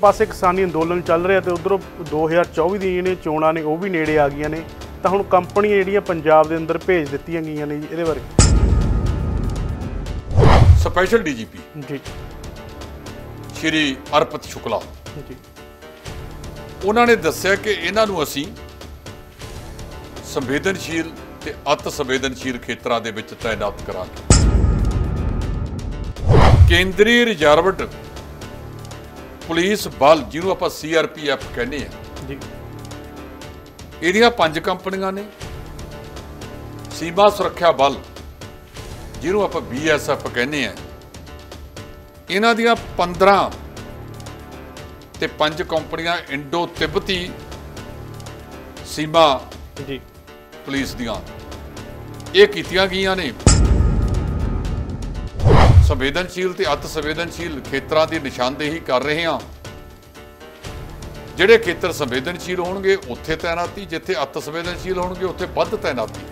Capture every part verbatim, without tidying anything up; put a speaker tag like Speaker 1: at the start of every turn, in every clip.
Speaker 1: पासे किसानी अंदोलन चल रहा तो उधरों दो हज़ार चौबी दी जिहड़ियां चोणां ने वो भी नेड़े आ गईयां ने तो हुण कंपनियां जिहड़ियां पंजाब दे अंदर भेज दित्तियां गईयां ने जी। इहदे बारे
Speaker 2: special D G P
Speaker 1: ji
Speaker 2: Shri Arpit Shukla
Speaker 1: ji
Speaker 2: उन्होंने दस्सिया कि इन्हां नूं असीं संवेदनशील ते अत संवेदनशील खेतरां दे विच तैनात करांगे। केंद्री रिजर्वड पुलिस बल जिन्हों आप सी आर पी एफ कहने
Speaker 1: जी
Speaker 2: इहदियां पंज कंपनियां ने, सीमा सुरक्षा बल जिन्हों आप बी एस एफ कहने हैं, इन्हां दियां पंद्रह ते पंज कंपनियां इंडो तिब्बती सीमा
Speaker 1: जी
Speaker 2: पुलिस दियां ये कीतियां गईयां ने। संवेदनशील ते अत संवेदनशील खेतरां की निशानदेही कर रहे हैं। जिहड़े खेतर संवेदनशील होणगे उत्थे तैनाती, जिथे अत संवेदनशील होणगे उत्थे वध तैनाती।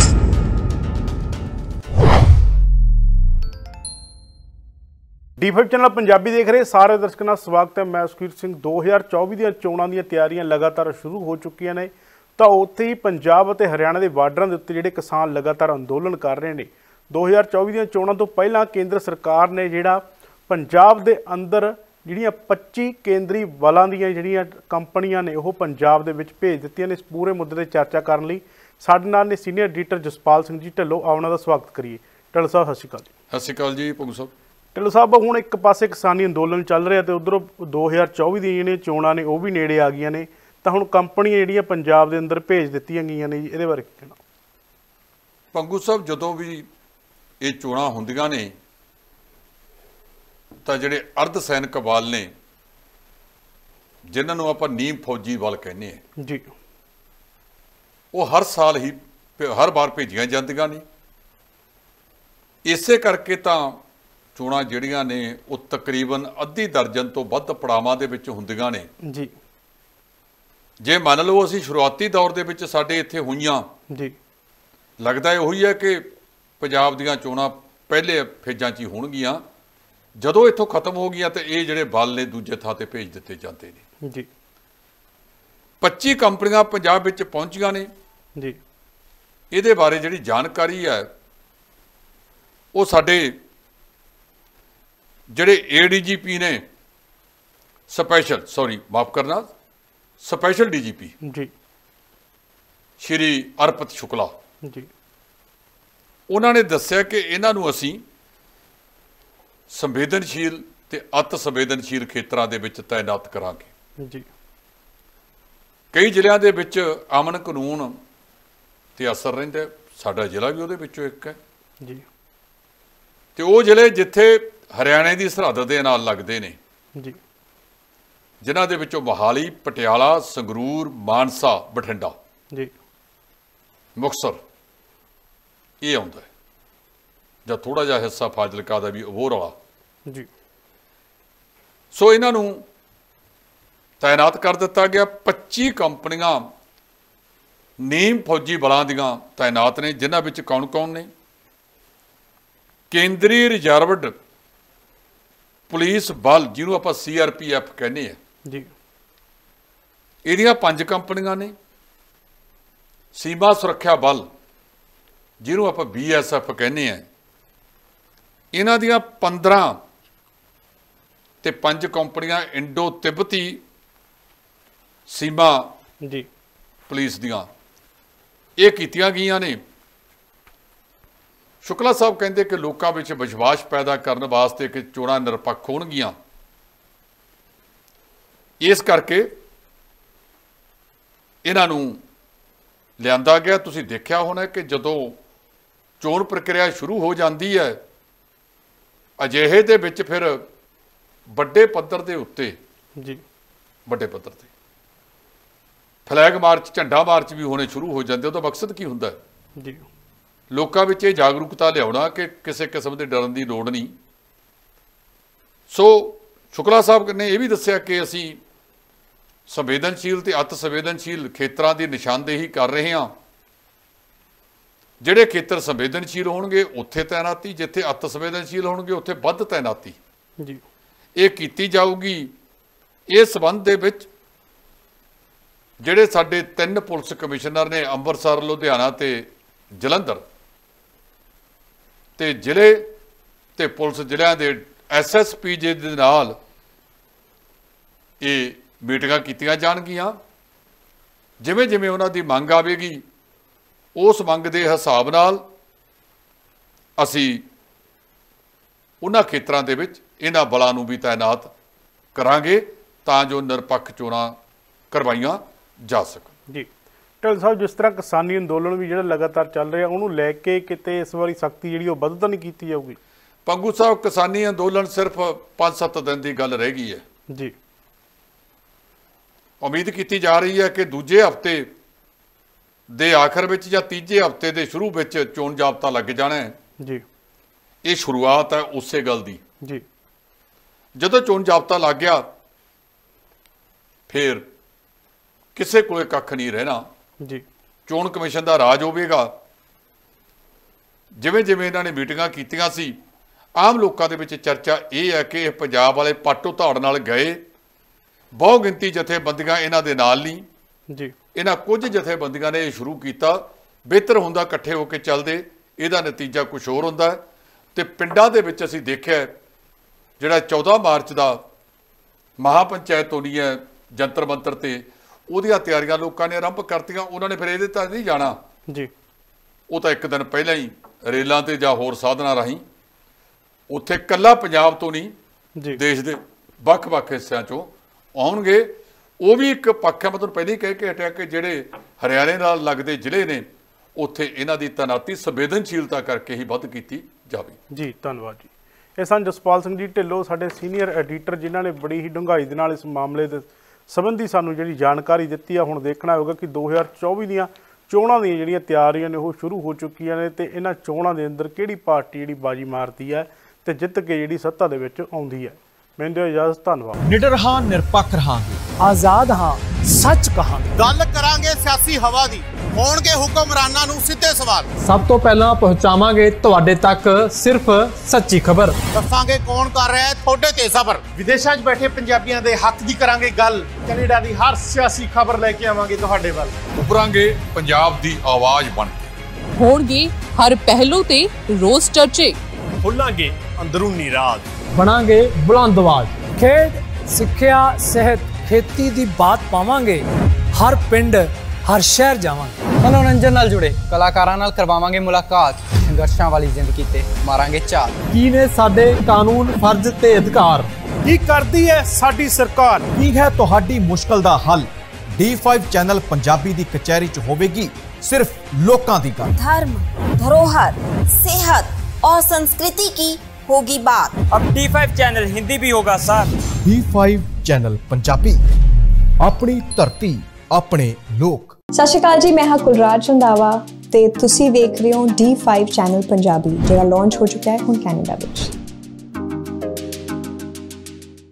Speaker 1: डी फाइव चैनल पंजाबी देख रहे सारे दर्शकों का स्वागत है। मैं सुखीर सिंह। दो हज़ार चौबी ਦੀਆਂ ਚੋਣਾਂ ਦੀਆਂ ਤਿਆਰੀਆਂ लगातार शुरू हो चुकियां ने ਤਾਂ ਉੱਥੇ ਹੀ ਪੰਜਾਬ ਅਤੇ ਹਰਿਆਣਾ ਦੇ ਬਾਰਡਰਾਂ ਦੇ ਉੱਤੇ ਜਿਹੜੇ ਕਿਸਾਨ ਲਗਾਤਾਰ ਅੰਦੋਲਨ ਕਰ ਰਹੇ ਨੇ। दो हज़ार चौबी ਦੀਆਂ ਚੋਣਾਂ ਤੋਂ ਪਹਿਲਾਂ ਕੇਂਦਰ ਸਰਕਾਰ ਨੇ ਜਿਹੜਾ ਪੰਜਾਬ ਦੇ ਅੰਦਰ ਜਿਹੜੀਆਂ पच्चीस ਕੇਂਦਰੀ ਬਲਾਂ ਦੀਆਂ ਜਿਹੜੀਆਂ ਕੰਪਨੀਆਂ ਨੇ ਉਹ ਪੰਜਾਬ ਦੇ ਵਿੱਚ ਭੇਜ ਦਿੱਤੀਆਂ ਨੇ। ਇਸ ਪੂਰੇ ਮੁੱਦੇ ਤੇ ਚਰਚਾ ਕਰਨ ਲਈ ਸਾਡੇ ਨਾਲ ਨੇ ਸੀਨੀਅਰ ਐਡੀਟਰ ਜਸਪਾਲ ਸਿੰਘ ਜੀ ਢਿੱਲੋਂ। ਆਓ ਉਹਨਾਂ ਦਾ ਸਵਾਗਤ ਕਰੀਏ। ਢਿੱਲੋਂ ਸਾਹਿਬ ਸਤਿ ਸ਼੍ਰੀ ਅਕਾਲ ਜੀ।
Speaker 2: ਸਤਿ ਸ਼੍ਰੀ ਅਕਾਲ ਜੀ ਭੰਗੂ ਸਾਹਿਬ।
Speaker 1: ਢਿੱਲੋਂ ਸਾਹਿਬ ਹੁਣ ਇੱਕ ਪਾਸੇ ਕਿਸਾਨੀ ਅੰਦੋਲਨ ਚੱਲ ਰਿਹਾ ਤੇ ਉਧਰੋਂ दो हज़ार चौबी ਦੀਆਂ ਜਿਹੜੀਆਂ ਚੋਣਾਂ ਨੇ ਉਹ ਵੀ ਨੇੜੇ ਆ ਗਈਆਂ ਨੇ ਤਾਂ ਹੁਣ ਕੰਪਨੀਆਂ ਜਿਹੜੀਆਂ ਪੰਜਾਬ ਦੇ ਅੰਦਰ ਭੇਜ ਦਿੱਤੀਆਂ ਗਈਆਂ ਨੇ ਜੀ। ਇਹਦੇ ਬਾਰੇ ਕੀ ਕਹਿਣਾ?
Speaker 2: ਭੰਗੂ ਸਾਹਿਬ ਜਦੋਂ ਵੀ ਇਹ ਚੋਣਾਂ ਹੁੰਦੀਆਂ ਨੇ ਤਾਂ ਜਿਹੜੇ ਅਰਧ ਸੈਨਿਕ ਬਲ ਨੇ ਜਿਨ੍ਹਾਂ ਨੂੰ ਆਪਾਂ ਨੀਮ ਫੌਜੀ ਬਲ ਕਹਿੰਦੇ ਆ
Speaker 1: ਜੀ
Speaker 2: ਉਹ ਹਰ ਸਾਲ ਹੀ ਹਰ ਵਾਰ ਭੇਜੀਆਂ ਜਾਂਦੀਆਂ ਨੇ। ਇਸੇ ਕਰਕੇ ਤਾਂ ਚੋਣਾਂ ਜਿਹੜੀਆਂ ਨੇ ਉਹ ਤਕਰੀਬਨ ਅੱਧੀ ਦਰਜਨ ਤੋਂ ਵੱਧ ਪੜਾਵਾਂ ਦੇ ਵਿੱਚ ਹੁੰਦੀਆਂ ਨੇ
Speaker 1: ਜੀ।
Speaker 2: ਜੇ ਮੰਨ ਲਓ ਅਸੀਂ ਸ਼ੁਰੂਆਤੀ ਦੌਰ ਦੇ ਵਿੱਚ ਸਾਡੇ ਇੱਥੇ ਹੋਈਆਂ
Speaker 1: ਜੀ
Speaker 2: ਲੱਗਦਾ ਇਹ ਉਹੀ ਹੈ ਕਿ ਪੰਜਾਬ ਦੀਆਂ ਚੋਣਾਂ ਪਹਿਲੇ ਫੇਜ਼ਾਂ 'ਚ ਹੀ ਹੋਣਗੀਆਂ। ਜਦੋਂ ਇੱਥੋਂ ਖਤਮ ਹੋ ਗਈਆਂ ਤੇ ਇਹ ਜਿਹੜੇ ਬਲ ਨੇ ਦੂਜੇ ਥਾਂ ਤੇ ਭੇਜ ਦਿੱਤੇ ਜਾਂਦੇ ਨੇ
Speaker 1: ਜੀ।
Speaker 2: पच्चीस ਕੰਪਨੀਆਂ ਪੰਜਾਬ ਵਿੱਚ ਪਹੁੰਚੀਆਂ ਨੇ
Speaker 1: ਜੀ।
Speaker 2: ਇਹਦੇ ਬਾਰੇ ਜਿਹੜੀ ਜਾਣਕਾਰੀ ਹੈ ਉਹ ਸਾਡੇ ਜਿਹੜੇ ਏ ਡੀ ਜੀ ਪੀ ਨੇ ਸਪੈਸ਼ਲ ਸੌਰੀ ਮਾਫ ਕਰਨਾ ਸਪੈਸ਼ਲ ਡੀ ਜੀ ਪੀ
Speaker 1: ਜੀ
Speaker 2: श्री अरपत शुक्ला
Speaker 1: जी
Speaker 2: उन्होंने दस्सिया कि इन्हां नूं असीं संवेदनशील ते अत संवेदनशील खेतरां दे विच तैनात करांगे
Speaker 1: जी।
Speaker 2: कई ਜ਼ਿਲ੍ਹਿਆਂ ਦੇ ਵਿੱਚ अमन कानून ते असर रहिंदा। साडा ਜ਼ਿਲ੍ਹਾ भी ਉਹਦੇ ਵਿੱਚੋਂ ਇੱਕ ਹੈ
Speaker 1: जी
Speaker 2: ਤੇ ਉਹ ਜ਼ਿਲ੍ਹੇ ਜਿੱਥੇ ਹਰਿਆਣੇ ਦੀ ਸਰਹੱਦ ਦੇ ਨਾਲ ਲੱਗਦੇ ਨੇ
Speaker 1: जी
Speaker 2: ਜਿਨ੍ਹਾਂ ਦੇ ਵਿੱਚੋਂ ਮੋਹਾਲੀ, ਪਟਿਆਲਾ, ਸੰਗਰੂਰ, ਮਾਨਸਾ, ਬਠਿੰਡਾ,
Speaker 1: जी
Speaker 2: ਮੁਕਤਸਰ ਇਹ ਆਉਂਦਾ ਹੈ ਜਾਂ ਥੋੜਾ ਜਿਹਾ ਹਿੱਸਾ ਫਾਜ਼ਿਲਕਾ ਦਾ ਵੀ ਅਬੋਹਰ ਵਾਲਾ
Speaker 1: जी।
Speaker 2: ਸੋ ਇਹਨਾਂ ਨੂੰ ਤਾਇਨਾਤ ਕਰ ਦਿੱਤਾ ਗਿਆ। पच्चीस ਕੰਪਨੀਆਂ ਨੀਮ ਫੌਜੀ ਬਲਾਂ ਦੀਆਂ ਤਾਇਨਾਤ ਨੇ ਜਿਨ੍ਹਾਂ ਵਿੱਚ ਕੌਣ ਕੌਣ ਨੇ? ਕੇਂਦਰੀ ਰਿਜ਼ਰਵਡ ਪੁਲਿਸ ਬਲ ਜਿਹਨੂੰ ਆਪਾਂ ਸੀ ਆਰ ਪੀ ਐਫ ਕਹਿੰਦੇ ਆ
Speaker 1: ਜੀ
Speaker 2: ਇਹਦੀਆਂ ਪੰਜ ਕੰਪਨੀਆਂ ਨੇ, ਸੀਮਾ ਸੁਰੱਖਿਆ ਬਲ ਜਿਹਨੂੰ ਆਪਾਂ ਬੀ ਐਸ ਐਫ ਕਹਿੰਦੇ ਆ ਇਹਨਾਂ ਦੀਆਂ पंद्रह ਤੇ ਪੰਜ ਕੰਪਨੀਆਂ ਇੰਡੋ ਤਿੱਬਤੀ ਸੀਮਾ
Speaker 1: ਜੀ
Speaker 2: ਪੁਲਿਸ ਦੀਆਂ ਇਹ ਕੀਤੀਆਂ ਗਈਆਂ ਨੇ। शुक्ला साहब कहते कि लोगों में विश्वास पैदा करने वास्ते कि चोणां निरपक्ष होणगियां, इस करके इन्हां नूं लिआंदा गया। तुसीं देखिया होना कि जदों चोण प्रक्रिया शुरू हो जाती है अजिहे दे विच फिर वड्डे पद्धर दे उत्ते
Speaker 1: जी
Speaker 2: वड्डे पद्धर ते फ्लैग मार्च, झंडा मार्च भी होने शुरू हो जाते। उहदा मकसद की हुंदा है?
Speaker 1: जी
Speaker 2: लोगों में ये जागरूकता लिया कि किसी किस्म के डरन की लोड़ नहीं। सो शुक्ला साहब ने यह भी दस्सिया कि असी संवेदनशील ते अत संवेदनशील खेतरां की निशानदेही कर रहे हैं। ਜਿਹੜੇ ਖੇਤਰ ਸੰਵੇਦਨਸ਼ੀਲ ਹੋਣਗੇ ਉੱਥੇ ਤੈਨਾਤੀ, ਜਿੱਥੇ ਅਤ ਸੰਵੇਦਨਸ਼ੀਲ ਹੋਣਗੇ ਉੱਥੇ ਵੱਧ ਤੈਨਾਤੀ
Speaker 1: ਜੀ ਇਹ
Speaker 2: ਕੀਤੀ ਜਾਊਗੀ। ਇਸ ਸੰਬੰਧ ਦੇ ਵਿੱਚ ਜਿਹੜੇ ਸਾਡੇ ਤਿੰਨ ਪੁਲਿਸ ਕਮਿਸ਼ਨਰ ਨੇ ਅੰਮ੍ਰਿਤਸਰ, ਲੁਧਿਆਣਾ ਤੇ ਜਲੰਧਰ, ਤੇ ਜ਼ਿਲ੍ਹੇ ਤੇ ਪੁਲਿਸ ਜ਼ਿਲ੍ਹਿਆਂ ਦੇ ਐਸ ਐਸ ਪੀ ਜੀ ਦੇ ਨਾਲ ਇਹ ਮੀਟਿੰਗਾਂ ਕੀਤੀਆਂ ਜਾਣਗੀਆਂ। ਜਿਵੇਂ ਜਿਵੇਂ ਉਹਨਾਂ ਦੀ ਮੰਗ ਆਵੇਗੀ ਉਸ ਮੰਗ ਦੇ ਹਿਸਾਬ ਨਾਲ ਅਸੀਂ ਉਹਨਾਂ ਖੇਤਰਾਂ ਦੇ ਵਿੱਚ ਇਹਨਾਂ ਬਲਾਂ ਨੂੰ ਵੀ ਤਾਇਨਾਤ ਕਰਾਂਗੇ ਤਾਂ ਜੋ ਨਿਰਪੱਖ ਚੋਣਾਂ ਕਰਵਾਈਆਂ ਜਾ ਸਕਣ।
Speaker 1: ਜੀ ਢਿੱਲੋਂ ਸਾਹਿਬ, ਜਿਸ ਤਰ੍ਹਾਂ ਕਿਸਾਨੀ ਅੰਦੋਲਨ ਵੀ ਜਿਹੜਾ ਲਗਾਤਾਰ ਚੱਲ ਰਿਹਾ, ਉਹਨੂੰ ਲੈ ਕੇ ਕਿਤੇ ਇਸ ਵਾਰੀ ਸਖਤੀ ਜਿਹੜੀ ਉਹ ਵੱਧ ਤਾਂ ਨਹੀਂ ਕੀਤੀ ਜਾਊਗੀ?
Speaker 2: ਪੰਗੂ ਸਾਹਿਬ, ਕਿਸਾਨੀ ਅੰਦੋਲਨ ਸਿਰਫ ਪੰਜ ਸੱਤ ਦਿਨ ਦੀ ਗੱਲ ਰਹਿ ਗਈ ਹੈ
Speaker 1: ਜੀ।
Speaker 2: ਉਮੀਦ ਕੀਤੀ ਜਾ ਰਹੀ ਹੈ ਕਿ ਦੂਜੇ ਹਫ਼ਤੇ ਦੇ ਆਖਰ ਵਿੱਚ ਜਾਂ ਤੀਜੇ ਹਫ਼ਤੇ ਦੇ ਸ਼ੁਰੂ ਵਿੱਚ ਚੋਣ ਜ਼ਾਬਤਾ ਲੱਗ ਜਾਣਾ ਹੈ
Speaker 1: ਜੀ।
Speaker 2: ਇਹ ਸ਼ੁਰੂਆਤ ਹੈ ਉਸੇ ਗੱਲ ਦੀ
Speaker 1: ਜੀ।
Speaker 2: ਜਦੋਂ ਚੋਣ ਜ਼ਾਬਤਾ ਲੱਗ ਗਿਆ ਫਿਰ ਕਿਸੇ ਕੋਲੇ ਕੱਖ ਨਹੀਂ ਰਹਿਣਾ
Speaker 1: ਜੀ।
Speaker 2: ਚੋਣ ਕਮਿਸ਼ਨ ਦਾ ਰਾਜ ਹੋਵੇਗਾ। ਜਿਵੇਂ ਜਿਵੇਂ ਇਹਨਾਂ ਨੇ ਮੀਟਿੰਗਾਂ ਕੀਤੀਆਂ ਸੀ, ਆਮ ਲੋਕਾਂ ਦੇ ਵਿੱਚ ਚਰਚਾ ਇਹ ਹੈ ਕਿ ਇਹ ਪੰਜਾਬ ਵਾਲੇ ਪਾਟੋ ਧਾੜ ਨਾਲ ਗਏ। ਬਹੁ ਗਿਣਤੀ ਜਥੇਬੰਦੀਆਂ ਇਹਨਾਂ ਦੇ ਨਾਲ ਨਹੀਂ
Speaker 1: ਜੀ।
Speaker 2: ਇਹਨਾਂ ਕੁਝ ਜਥੇਬੰਦੀਆਂ ਨੇ ਇਹ ਸ਼ੁਰੂ ਕੀਤਾ। ਬਿਹਤਰ ਹੁੰਦਾ ਇਕੱਠੇ ਹੋ ਕੇ ਚੱਲਦੇ, ਇਹਦਾ ਨਤੀਜਾ ਕੁਝ ਹੋਰ ਹੁੰਦਾ। ਤੇ ਪਿੰਡਾਂ ਦੇ ਵਿੱਚ ਅਸੀਂ ਦੇਖਿਆ ਜਿਹੜਾ ਚੌਦਾਂ ਮਾਰਚ ਦਾ ਮਹਾਪੰਚਾਇਤ ਹੋਣੀ ਹੈ ਜੰਤਰ ਮੰਤਰ ਤੇ, ਉਹਦੀਆਂ ਤਿਆਰੀਆਂ ਲੋਕਾਂ ਨੇ ਆਰੰਭ ਕਰਤੀਆਂ। ਉਹਨਾਂ ਨੇ ਫਿਰ ਇਹਦੇ ਤਾਂ ਨਹੀਂ ਜਾਣਾ
Speaker 1: ਜੀ।
Speaker 2: ਉਹ ਤਾਂ ਇੱਕ ਦਿਨ ਪਹਿਲਾਂ ਹੀ ਰੇਲਾਂ ਤੇ ਜਾਂ ਹੋਰ ਸਾਧਨਾਂ ਰਾਹੀਂ ਉੱਥੇ ਇਕੱਲਾ ਪੰਜਾਬ ਤੋਂ ਨਹੀਂ
Speaker 1: ਜੀ
Speaker 2: ਦੇਸ਼ ਦੇ ਵੱਖ-ਵੱਖ ਹਿੱਸਿਆਂ ਚੋਂ ਆਉਣਗੇ। ਉਹ ਵੀ ਇੱਕ ਪੱਖ ਹੈ। ਮੈਂ ਤੁਹਾਨੂੰ ਪਹਿਲਾਂ ਹੀ ਕਹਿ ਕੇ ਹਟਿਆ ਕਿ ਜਿਹੜੇ ਹਰਿਆਣੇ ਨਾਲ ਲੱਗਦੇ ਜ਼ਿਲ੍ਹੇ ਨੇ ਉੱਥੇ ਇਹਨਾਂ ਦੀ ਤੈਨਾਤੀ ਸੰਵੇਦਨਸ਼ੀਲਤਾ ਕਰਕੇ ਹੀ ਵੱਧ ਕੀਤੀ ਜਾਵੇ। ਜੀ
Speaker 1: ਧੰਨਵਾਦ ਜੀ। ਇਹ ਸਨ ਜਸਪਾਲ ਸਿੰਘ ਜੀ ਢਿੱਲੋਂ, ਸਾਡੇ ਸੀਨੀਅਰ ਐਡੀਟਰ, ਜਿਨ੍ਹਾਂ ਨੇ ਬੜੀ ਹੀ ਡੂੰਘਾਈ ਦੇ ਨਾਲ ਇਸ ਮਾਮਲੇ ਦੇ ਸੰਬੰਧੀ ਸਾਨੂੰ ਜਿਹੜੀ ਜਾਣਕਾਰੀ ਦਿੱਤੀ ਆ। ਹੁਣ ਦੇਖਣਾ ਹੋਵੇਗਾ ਕਿ ਦੋ ਹਜ਼ਾਰ ਚੌਵੀ ਦੀਆਂ ਚੋਣਾਂ ਦੀਆਂ ਜਿਹੜੀਆਂ ਤਿਆਰੀਆਂ ਨੇ ਉਹ ਸ਼ੁਰੂ ਹੋ ਚੁੱਕੀਆਂ ਨੇ ਤੇ ਇਹਨਾਂ ਚੋਣਾਂ ਦੇ ਅੰਦਰ ਕਿਹੜੀ ਪਾਰਟੀ ਜਿਹੜੀ ਬਾਜੀ ਮਾਰਦੀ ਹੈ ਤੇ ਜਿੱਤ ਕੇ ਜਿਹੜੀ ਸੱਤਾ ਦੇ ਵਿੱਚ ਆਉਂਦੀ ਹੈ। ਮੈਨੂੰ ਦਿਓ ਇਜਾਜ਼ਤ। ਧੰਨਵਾਦ।
Speaker 3: ਨਿਡਰ ਹਾਂ, ਨਿਰਪੱਖ ਰਹਾਂਗੇ, ਆਜ਼ਾਦ ਹਾਂ, ਸੱਚ ਕਹਾਂਗੇ।
Speaker 4: ਗੱਲ ਕਰਾਂਗੇ ਸਿਆਸੀ ਹਵਾ ਦੀ, ਹੋਣਗੇ ਹੁਕਮਰਾਨਾਂ ਨੂੰ ਸਿੱਧੇ ਸਵਾਲ।
Speaker 3: ਸਭ ਤੋਂ ਪਹਿਲਾਂ ਪਹੁੰਚਾਵਾਂਗੇ ਤੁਹਾਡੇ ਤੱਕ ਸਿਰਫ ਸੱਚੀ ਖਬਰ।
Speaker 4: ਦੱਸਾਂਗੇ ਕੌਣ ਕਰ ਰਿਹਾ ਹੈ ਤੁਹਾਡੇ ਤੇ ਸਬਰ।
Speaker 5: ਵਿਦੇਸ਼ਾਂ 'ਚ ਬੈਠੇ ਪੰਜਾਬੀਆਂ ਦੇ ਹੱਕ ਦੀ ਕਰਾਂਗੇ ਗੱਲ। ਕੈਨੇਡਾ ਦੀ ਹਰ ਸਿਆਸੀ ਖਬਰ ਲੈ ਕੇ ਆਵਾਂਗੇ ਤੁਹਾਡੇ ਵੱਲ।
Speaker 2: ਉੱਭਰਾਂਗੇ ਪੰਜਾਬ ਦੀ ਆਵਾਜ਼ ਬਣ ਕੇ।
Speaker 6: ਹੋਣਗੇ ਹਰ ਪਹਿਲੂ ਤੇ ਰੋਜ਼ ਚਰਚੇ।
Speaker 5: ਖੋਲਾਂਗੇ ਅੰਦਰੂਨੀ ਰਾਜ।
Speaker 3: ਬਣਾਂਗੇ ਬੁਲੰਦ ਆਵਾਜ਼। ਖੇਡ, ਸਿੱਖਿਆ, ਸਿਹਤ, ਖੇਤੀ ਦੀ ਬਾਤ ਪਾਵਾਂਗੇ। ਹਰ ਪਿੰਡ, ਹਰ ਸ਼ਹਿਰ ਜਾਵਾਂਗੇ।
Speaker 7: ਮਨੋਰੰਜਨ ਨਾਲ ਜੁੜੇ ਕਲਾਕਾਰਾਂ ਨਾਲ ਕਰਵਾਵਾਂਗੇ ਮੁਲਾਕਾਤ। ਸੰਘਰਸ਼ਾਂ ਵਾਲੀ ਜ਼ਿੰਦਗੀ ਤੇ ਮਾਰਾਂਗੇ ਝਾਤ।
Speaker 3: ਕੀ ਨੇ ਸਾਡੇ ਕਾਨੂੰਨ, ਫਰਜ਼ ਤੇ ਅਧਿਕਾਰ?
Speaker 5: ਕੀ ਕਰਦੀ ਹੈ ਸਾਡੀ ਸਰਕਾਰ?
Speaker 8: ਕੀ ਹੈ ਤੁਹਾਡੀ ਮੁਸ਼ਕਲ ਦਾ ਹੱਲ? ਡੀ ਫਾइव ਚੈਨਲ ਪੰਜਾਬੀ ਦੀ ਕਚਹਿਰੀ 'ਚ ਹੋਵੇਗੀ सिर्फ लोकां दी गल।
Speaker 9: धर्म, धरोहर, सेहत और संस्कृति की होगी बात।
Speaker 10: अब डी फाइव चैनल हिंदी भी होगा sir.
Speaker 8: D five channel Punjabi, अपनी धरती, अपने लोक।
Speaker 11: सत श्री अकाल जी, मैं हाँ कुलराज रंधावा ते तुसी देख रहे हो डी फाइव चैनल पंजाबी, जो लॉन्च हो चुका है हुण कैनेडा विच।